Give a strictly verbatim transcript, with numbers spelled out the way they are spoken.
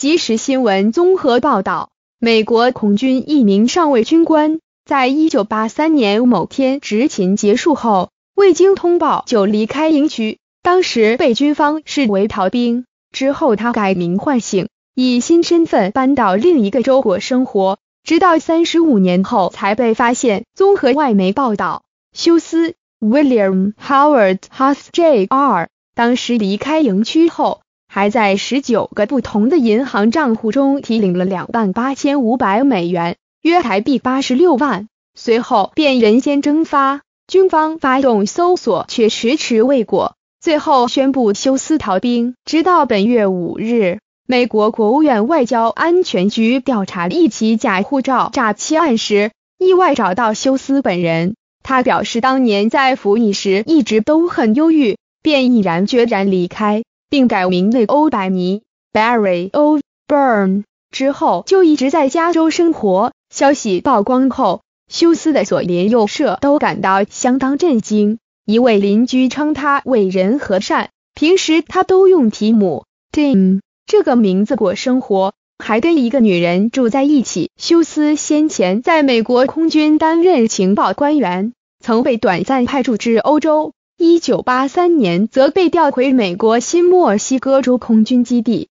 即时新闻综合报道，美国空军一名上尉军官，在一九八三年某天执勤结束后，未经通报就离开营区，当时被军方视为逃兵。之后他改名换姓，以新身份搬到另一个州过生活，直到三十五年后才被发现。综合外媒报道，休斯 William Howard Huss J R 当时离开营区后，还在十九个不同的银行账户中提领了两万八千五百美元，约台币八十六万，随后便人间蒸发。军方发动搜索却迟迟未果，最后宣布休斯逃兵。直到本月五日，美国国务院外交安全局调查一起假护照诈欺案时，意外找到休斯本人。他表示当年在服役时一直都很忧郁，便毅然决然离开，并改名为欧百尼 Barry O'Byrne， 之后就一直在加州生活。消息曝光后，休斯的所连右舍都感到相当震惊。一位邻居称他为人和善，平时他都用提姆 Tim 这个名字过生活，还跟一个女人住在一起。休斯先前在美国空军担任情报官员，曾被短暂派驻至欧洲，一九八三年则被调回美国新墨西哥州空军基地。